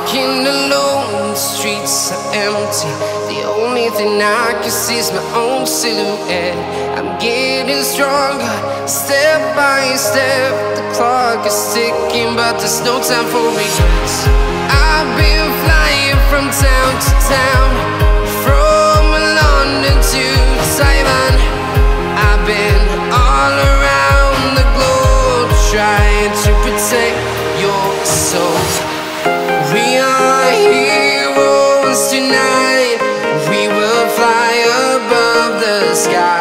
walking alone, the streets are empty. The only thing I can see is my own silhouette. I'm getting stronger, step by step. The clock is ticking, but there's no time for regrets. I've been flying from town to town, from London to Taiwan. I've been all around the globe, trying to protect your soul. We are heroes tonight. We will fly above the sky.